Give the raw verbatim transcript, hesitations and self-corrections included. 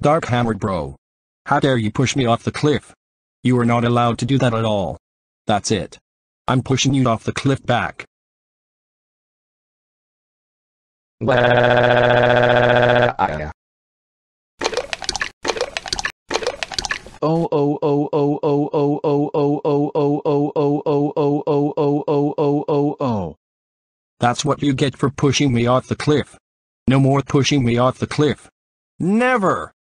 Dark Hammer bro. How dare you push me off the cliff? You are not allowed to do that at all. That's it. I'm pushing you off the cliff back. Oh oh oh oh oh oh oh oh oh oh oh oh oh oh oh oh oh oh oh oh. That's what you get for pushing me off the cliff. No more pushing me off the cliff. Never!